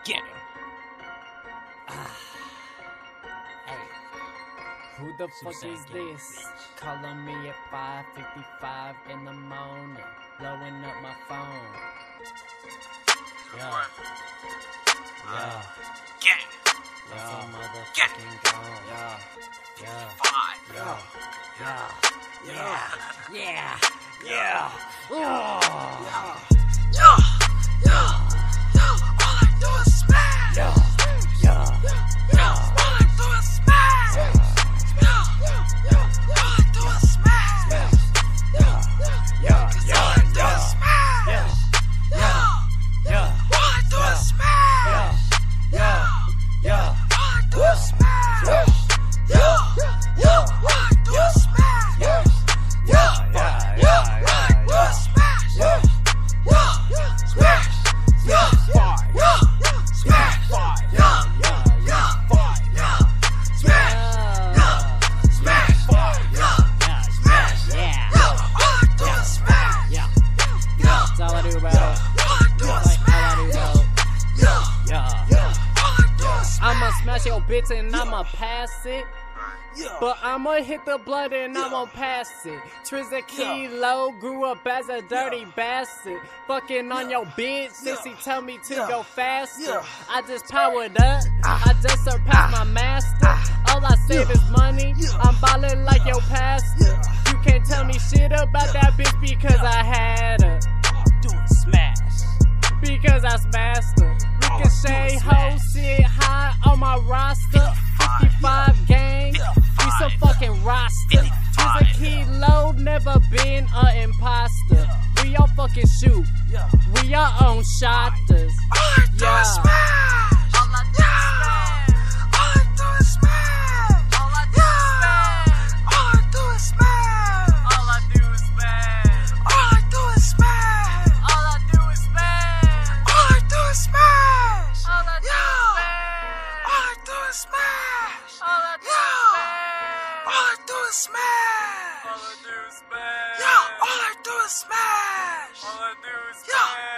Get him. Hey, who the fuck is this? Calling me at 5:55 in the morning, blowing up my phone. Yeah. Get him. Yeah, motherfucking gone. Yeah. All I do is smash. All I do is smash. All I do is smash. All I do is smash. All I do is smash. I'ma smash your bitch and I'ma pass it. But I'ma hit the blood and I'ma pass it. Trizza Kilo grew up as a dirty bastard. Fucking on your bitch since he tell me to go faster. I just powered up, I just surpassed my master. All I save is money, I'm ballin' like your pastor. You can't tell me shit about that bitch because I had her. Because I smashed her. Ricochet, ho, sit high on my roster. 55 gang, we some fucking roster. Trizza Kilo, never been an imposter. We all fucking shoot, we our own shotters. Yeah. Smash! All I do is smash!